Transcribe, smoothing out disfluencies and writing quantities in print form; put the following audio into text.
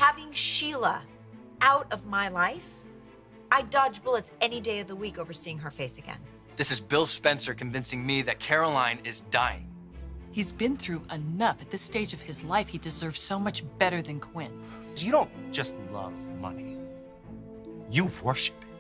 having Sheila out of my life, I'd dodge bullets any day of the week over seeing her face again. This is Bill Spencer convincing me that Caroline is dying. He's been through enough. At this stage of his life, he deserves so much better than Quinn. You don't just love money. You worship it.